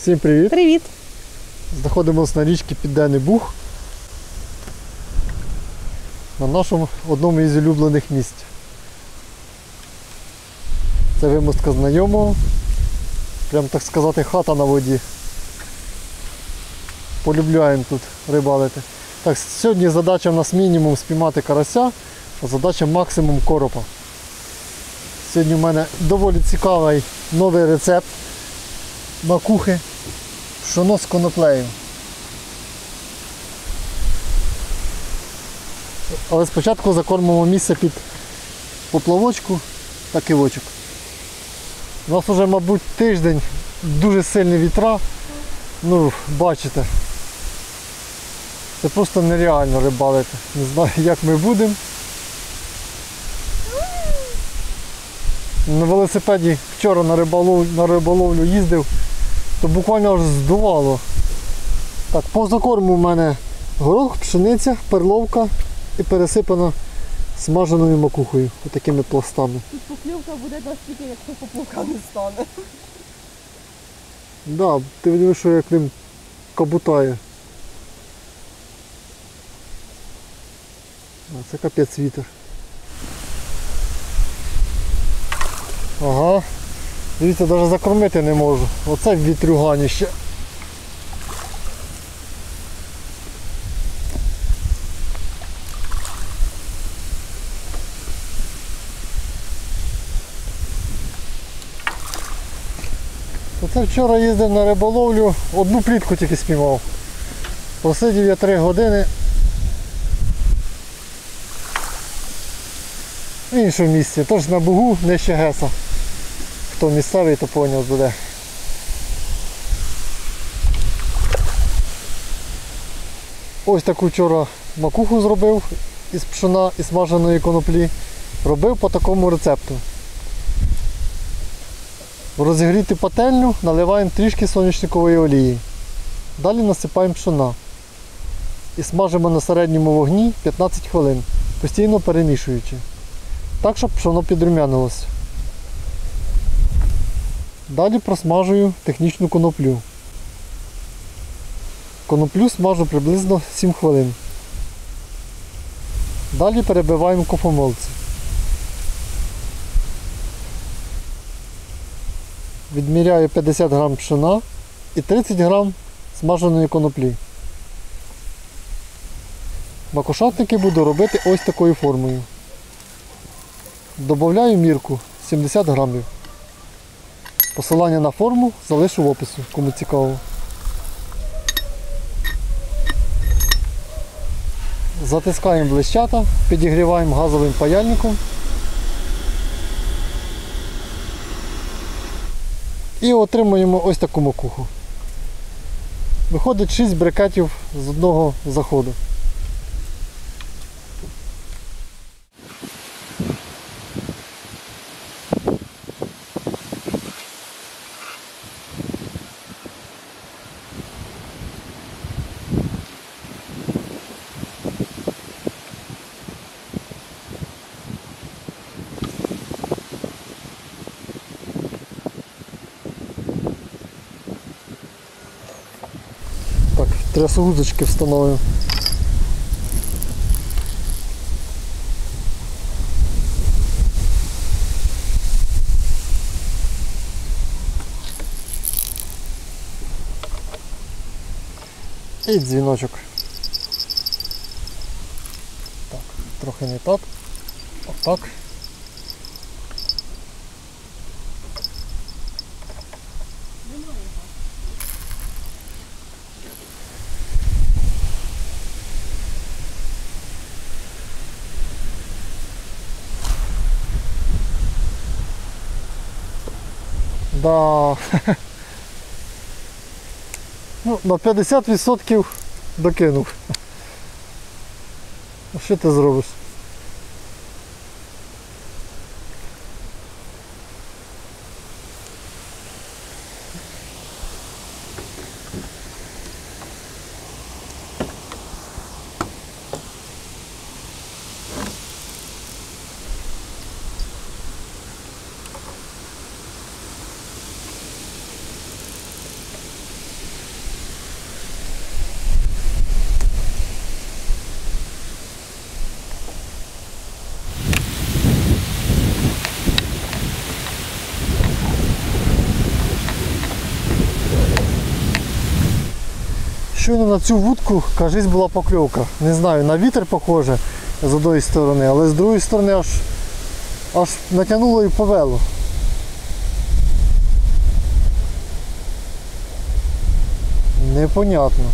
Всім привіт! Привіт! Знаходимося на річці Південний Буг. На нашому одному із улюблених місць. Це вимостка знайомого. Прям так сказати хата на воді. Полюбляємо тут рибалити. Так, сьогодні задача в нас мінімум спіймати карася, а задача максимум коропа. Сьогодні в мене доволі цікавий новий рецепт макухи пшоно з коноплею. Але спочатку закормимо місце під поплавочку та кивочок. У нас вже, мабуть, тиждень дуже сильні вітра. Ну, бачите. Це просто нереально рибалити. Не знаю, як ми будемо. На велосипеді вчора на риболовлю їздив, то буквально аж здувало. Так, по закорму в мене горох, пшениця, перловка і пересипана смаженою макухою, отакими пластами. Тут покльовка буде настільки, якщо поплавка не стане. Так, да, ти бачиш, що як ним кабутає. Це капець вітер. Ага. Дивіться, навіть закормити не можу. Оце вітрюганіще. Оце вчора їздив на риболовлю, одну плітку тільки спіймав. Просидів я 3 години. В іншому місці, тож на Бугу, нижче Геса. Хто місцевий, то поняв буде. Ось таку вчора макуху зробив із пшона і смаженої коноплі. Робив по такому рецепту. В розігріти пательню наливаємо трішки соняшникової олії. Далі насипаємо пшона. І смажимо на середньому вогні 15 хвилин, постійно перемішуючи. Так, щоб пшоно підрумянилося. Далі просмажую технічну коноплю. Коноплю смажу приблизно 7 хвилин. Далі перебиваємо кофемолці. Відміряю 50 грам пшона і 30 грам смаженої коноплі. Макушатники буду робити ось такою формою. Добавляю мірку 70 грамів. Посилання на форму залишу в опису, кому цікаво. Затискаємо блищата, підігріваємо газовим паяльником. І отримуємо ось таку макуху. Виходить 6 брикетів з одного заходу. Так, трясогузочки встановлюємо. І дзвіночок. Так, трохи не так. Отак. Да. Ну, на 50% докинув. А що ти зробиш? Щойно на цю вудку, кажись, була покльовка. Не знаю, на вітер похоже з одної сторони, але з другої сторони аж натягнуло і повело. Непонятно.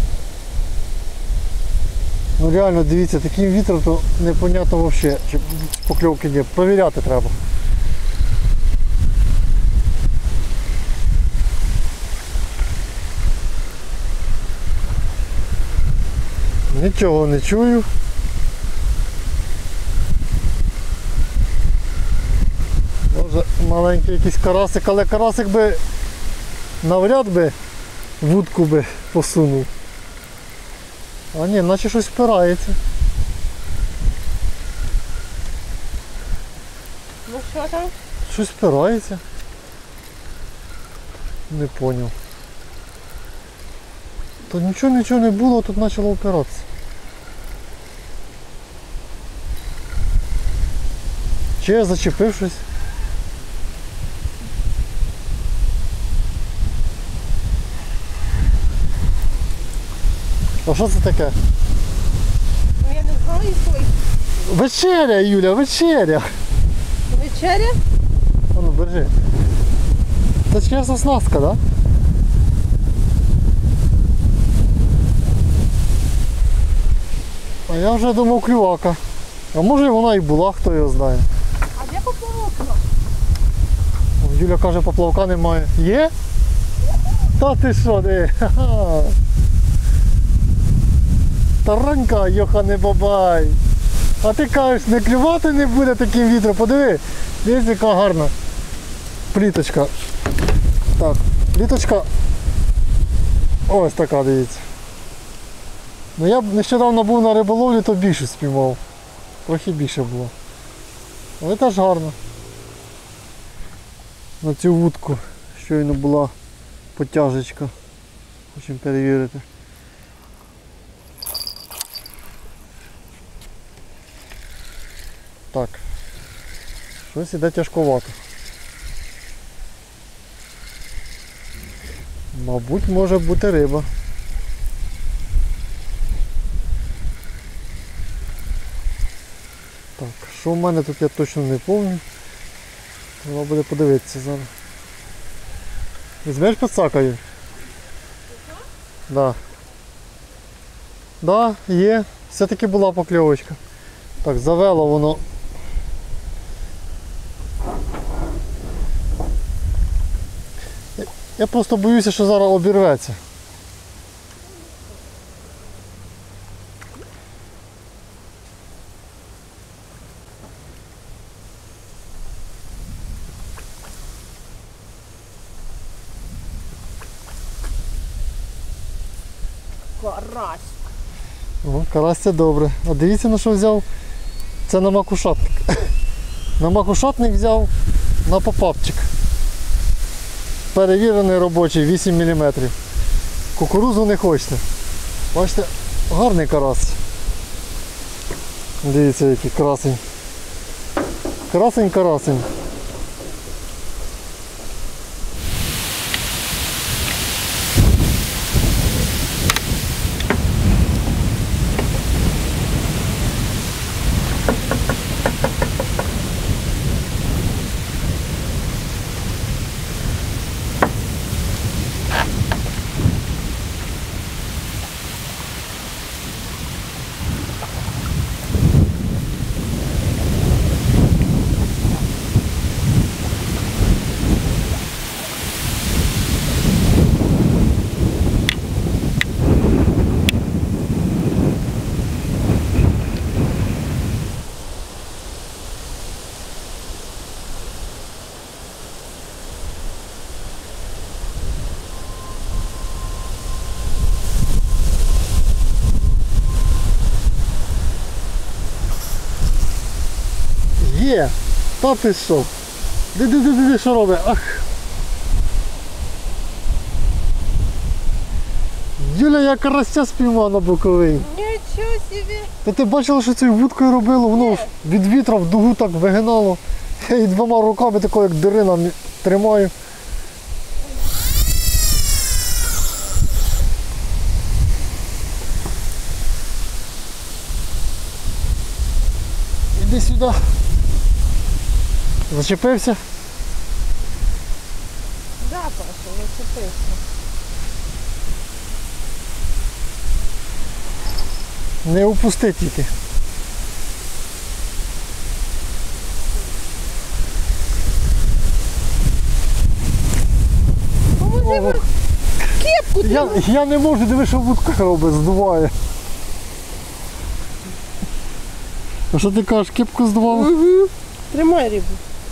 Ну реально, дивіться, таким вітром, то непонятно взагалі, чи покльовки є. Провіряти треба. Нічого не чую. Може маленький якийсь карасик, але карасик би навряд би вудку би посунув. А ні, наче щось впирається. Ну що там? Щось впирається. Не поняв. То нічого не було, тут почало впиратися. Чи я зачепив щось? А що це таке? Ну я не знаю, той. Вечеря, Юля, вечеря! Вечеря? А ну, держи. Це чиясь оснастка, так? Да? А я вже думав клювака. А може вона і була, хто його знає. А де поплавок? Юля каже, поплавка немає. Є? Та ти що, де? Ха-ха. Таранька, йохане бабай. А ти кажеш, не клювати не буде таким вітром. Подиви, дивись, яка гарна пліточка. Так, пліточка ось така, дивіться. Ну я б нещодавно був на риболовлі, то більше спіймав. Трохи більше було. Але теж гарно. На цю вудку щойно була потяжечка. Хочемо перевірити. Так. Щось іде тяжковато. Мабуть, може бути риба. Так, що в мене тут я точно не пам'ятаю. Треба буде подивитися зараз. Візьмеш підсакою? Да. Да, є. Все-таки була покльовочка. Так, завело воно. Я просто боюся, що зараз обірветься. Карась. О, карась це добре. А дивіться, на що взяв. Це на макушатник. На макушатник взяв на попапчик. Перевірений робочий 8 мм. Кукурузу не хочете. Бачите, гарний карась. Дивіться, який красень. Красень. Є! Та ти що? Диди, що робить? Ах! Юля, я карася спіймав на боковий. Нічого собі. Та ти бачила, що цією вудкою робило? Воно ж від вітра в дугу так вигинало. Я її двома руками такою, як дирина, тримаю. Іди сюди. Зачепився? Да, Паша, зачепився. Не упусти тільки. Поможи мені кепку Я не можу, диви, що вудка робить, здуває. А що ти кажеш, кепку здував? Угу. Тримай рибу.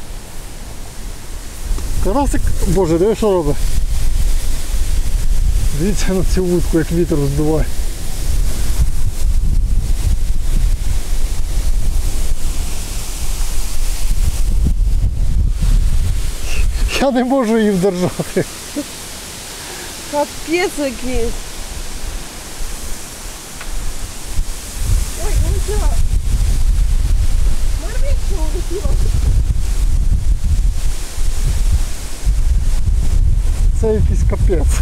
Карасик, боже, диви, що робить. Дивіться на цю вудку, як вітер здуває. Я не можу її вдержати. Капець якийсь. Ой, улетіла. Мармічка улетіла. Це якийсь капець.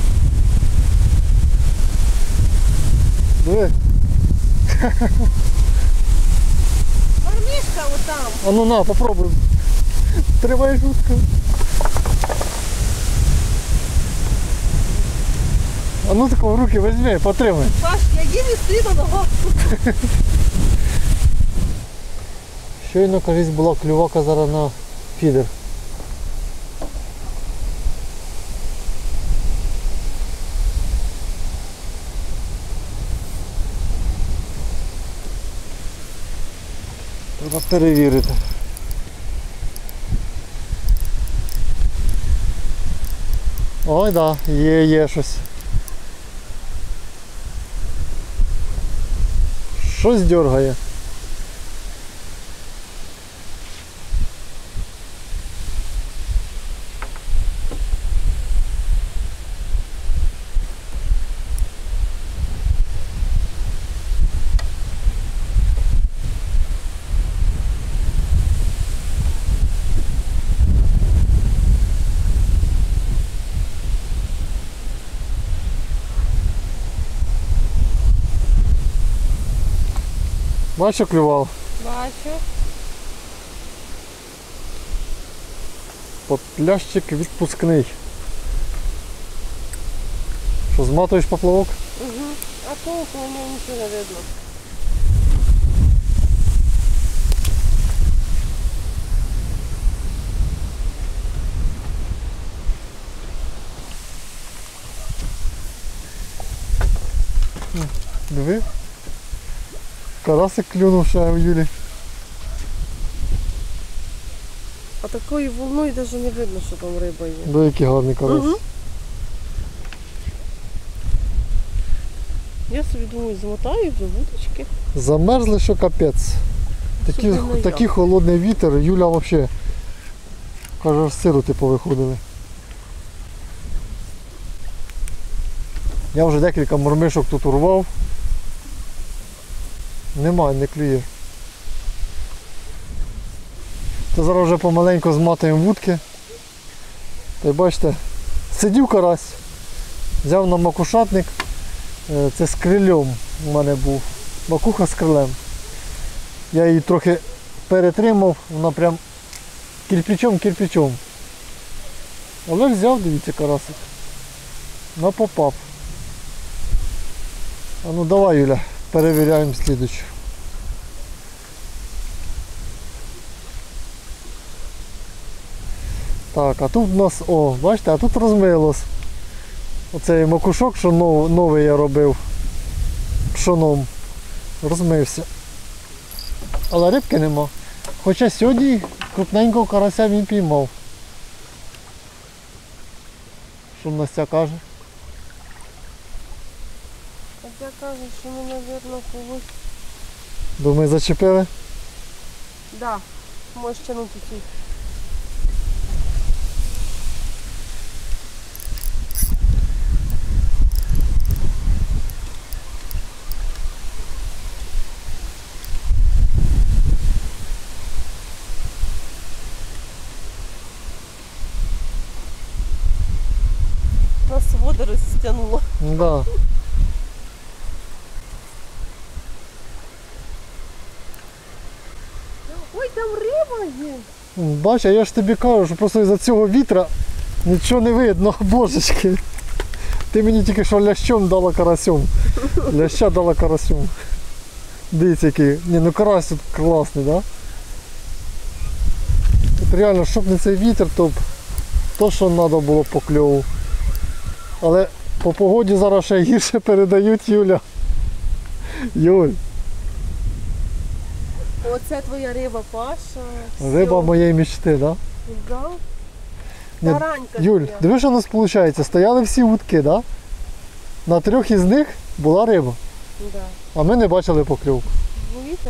Диви. Мармішка отам. А ну на, попробуй. Тримай вудку. А ну тако в руки візьми, потримай. Паш, я їду стою на ногах. Щойно, кажись, була клювака зараз на фідер. Треба перевірити. Ой, да, є щось. Щось дергає. Бачу, клював. Бачу. Плящик відпускний. Що, зматуєш поплавок? Угу. А толку у мене нічого не видно. Диви. Карасик клюнув ще у Юлі. А такою волною навіть не видно, що там риба є. Диви, який гарний карась. Угу. Я собі думаю, змотаю вже вудочки. Замерзли, що капець. Такий холодний вітер, Юля взагалі каже, з сироти повиходили. Я вже декілька мормишок тут урвав. Немає, не клює. То зараз вже помаленьку зматуємо вудки. Та й бачите, сидів карась, взяв на макушатник, це з крилем у мене був, макуха з крилем. Я її трохи перетримав, вона прям кирпичом. Але взяв, дивіться, карасик. Попав. А ну давай, Юля, перевіряємо слідучу. Так, а тут у нас, бачите, а тут розмилось. Оцей макушок, що новий я робив пшоном, розмився. Але рибки нема. Хоча сьогодні крупненького карася він піймав. Що Настя каже? А я кажу, що ми, мабуть, когось... Думаю, зачепили? Да, можеш тягнути ці. Нас водорость стягнуло. Да. є. Бач, а я ж тобі кажу, що просто із-за цього вітра нічого не видно, божечки. Ти мені тільки що лящом дала карасьом. Ляща дала карасьом. Дивіться який. Ні, ну карась тут класний, так? Да? Тут реально, щоб не цей вітер, то що треба було по кльову. Але по погоді зараз ще гірше передають, Юля. Юль, Оце твоя риба, Паша. риба моєї мечти, так? Да? Да? Ні, Таранька Юль, твоя. дивись, що у нас виходить. Стояли всі вудки, да? На 3 із них була риба, Да. а ми не бачили покльовку. Ну, вітер.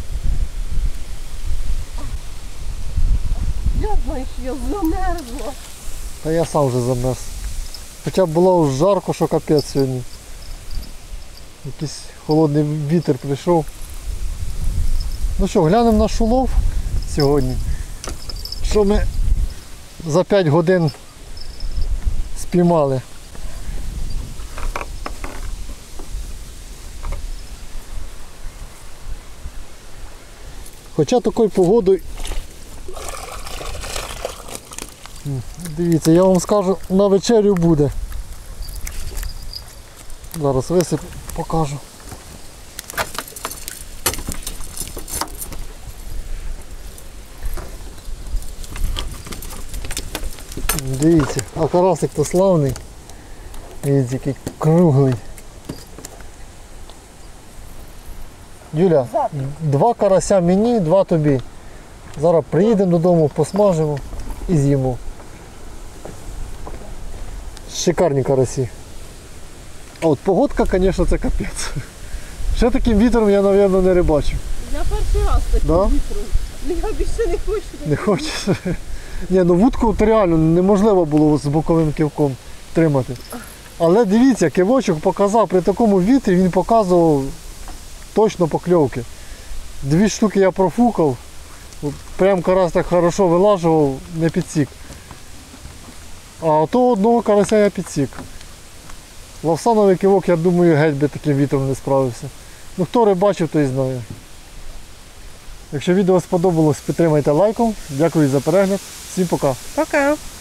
Я знаю, що я замерзла. Та я сам вже замерз. Хоча б було жарко, що капець сьогодні. Якийсь холодний вітер прийшов. Ну що, глянемо наш улов сьогодні. Що ми за 5 годин спіймали. Хоча такою погодою, дивіться, я вам скажу, на вечерю буде. Зараз висип, покажу. Дивіться, а карасик то славний. Дивіться, який круглий. Юля, 2 карася мені, 2 тобі. Зараз приїдемо додому, посмажимо і з'їмо. Шикарні карасі. А от погодка, звісно, це капець. Ще таким вітром я, мабуть, не рибачив. Я перший раз таким Да? вітром. Я більше не хочу. Не хочеш? Ні, ну вудку то реально неможливо було з боковим кивком тримати. Але дивіться, кивочок показав, при такому вітрі він показував точно покльовки. 2 штуки я профукав, от прям карась так хорошо вилажував, не підсік. А то одного карася я підсік. Лавсановий кивок, я думаю, геть би таким вітром не справився. Ну хто рибачив, той знає. Якщо відео сподобалось, підтримайте лайком. Дякую за перегляд. Всім пока. Пока.